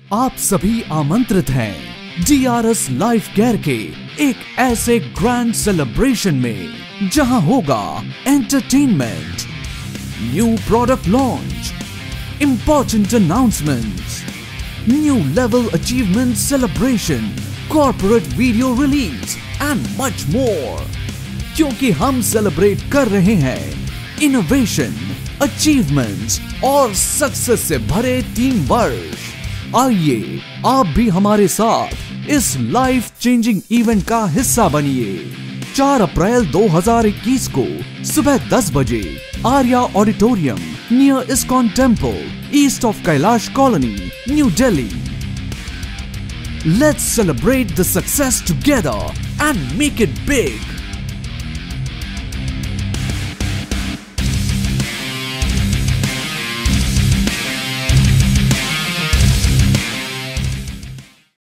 आप सभी आमंत्रित हैं DRS लाइफ केयर के एक ऐसे ग्रैंड सेलिब्रेशन में जहां होगा entertainment, new product launch, important announcements, new level achievement celebration, corporate video release and much more. क्योंकि हम सेलिब्रेट कर रहे हैं इनोवेशन, अचीवमेंट्स और सक्सेस से भरे 3 वर्ष। आइए आप भी हमारे साथ इस लाइफ चेंजिंग इवेंट का हिस्सा बनिए। 4 अप्रैल 2021 को सुबह 10 बजे Arya Auditorium near ISKCON Temple, East of Kailash Colony, New Delhi. Let's celebrate the success together and make it big.